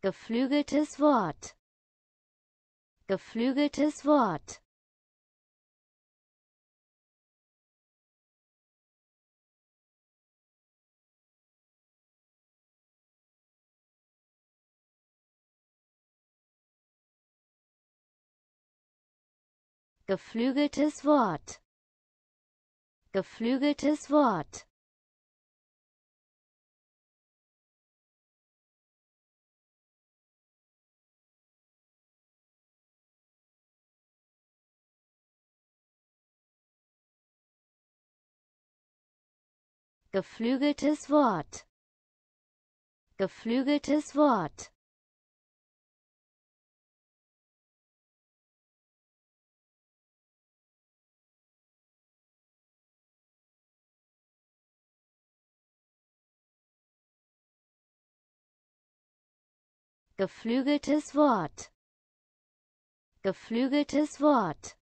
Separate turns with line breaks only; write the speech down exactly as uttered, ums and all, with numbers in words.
geflügeltes Wort, geflügeltes Wort, geflügeltes Wort, geflügeltes Wort, geflügeltes Wort, geflügeltes Wort, geflügeltes Wort, geflügeltes Wort,